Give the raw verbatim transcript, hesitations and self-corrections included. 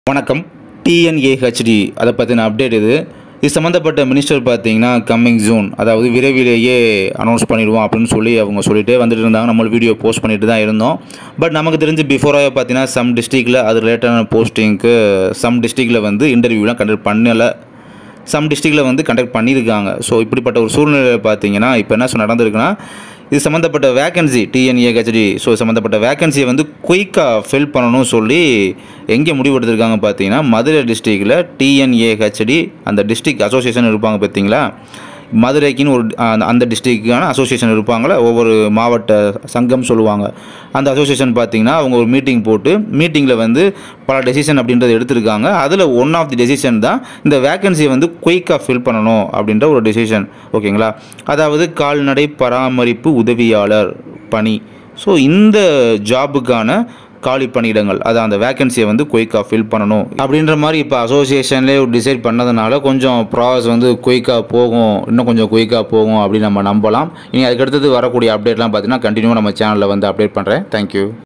வணக்கம். T N A H D அதை பற்றின அப்டேட் இது. இது சம்மந்தப்பட்ட மினிஸ்டர் பார்த்தீங்கன்னா கம்மிங் ஜூன், அதாவது விரைவிலேயே அனௌன்ஸ் பண்ணிடுவோம் அப்படின்னு சொல்லி அவங்க சொல்லிகிட்டே வந்துட்டு இருந்தாங்க. நம்ம வீடியோ போஸ்ட் பண்ணிட்டு தான் இருந்தோம். பட் நமக்கு தெரிஞ்சு பிஃபோராக பார்த்தீங்கன்னா சம் டிஸ்ட்ரிக்டில் அது ரிலேட்டடான போஸ்டிங்க்கு சம் டிஸ்ட்ரிக்டில் வந்து இன்டர்வியூலாம் கண்டக்ட் பண்ணலை, சம் டிஸ்ட்ரிக்டில் வந்து கண்டக்ட் பண்ணியிருக்காங்க. ஸோ இப்படிப்பட்ட ஒரு சூழ்நிலையில் பார்த்தீங்கன்னா இப்போ என்ன நடந்திருக்குன்னா, இது சம்மந்தப்பட்ட vacancy T N A H D so சம்மந்தப்பட்ட வேக்கன்சியை வந்து குயிக்காக ஃபில் பண்ணணும்னு சொல்லி எங்கே முடிவு எடுத்திருக்காங்க பார்த்தீங்கன்னா, மதுரை டிஸ்ட்ரிக்டில் T N A H D அந்த டிஸ்ட்ரிக்ட் அசோசியேஷன் இருப்பாங்க பார்த்தீங்களா, மதுரைக்குன்னு ஒரு அந்த டிஸ்ட்ரிக்டான அசோசியேஷன் இருப்பாங்களே, ஒவ்வொரு மாவட்ட சங்கம் சொல்லுவாங்க. அந்த அசோசியேஷன் பார்த்திங்கன்னா அவங்க ஒரு மீட்டிங் போட்டு மீட்டிங்கில் வந்து பல டெசிஷன் அப்படின்றத எடுத்திருக்காங்க. அதில் ஒன் ஆஃப் தி டெசிஷன் தான் இந்த வேக்கன்சியை வந்து குயிக்காக ஃபில் பண்ணணும் அப்படின்ற ஒரு டெசிஷன். ஓகேங்களா, அதாவது கால்நடை பராமரிப்பு உதவியாளர் பணி. ஸோ இந்த ஜாபுக்கான காலி பணியிடங்கள், அதை அந்த வேக்கன்சியை வந்து குயிக்காக ஃபில் பண்ணணும் அப்படின்ற மாதிரி இப்போ அசோசியேஷன்லேயே டிசைட் பண்ணதுனால கொஞ்சம் ப்ராசஸ் வந்து குயிக்காக போகும், இன்னும் கொஞ்சம் குயிக்காக போகும் அப்படின்னு நம்ம நம்பலாம். இனி அதுக்கடுத்தது வரக்கூடிய அப்டேட்லாம் பார்த்தீங்கன்னா கண்டினியூவாக நம்ம சேனலில் வந்து அப்டேட் பண்ணுறேன். தேங்க்யூ.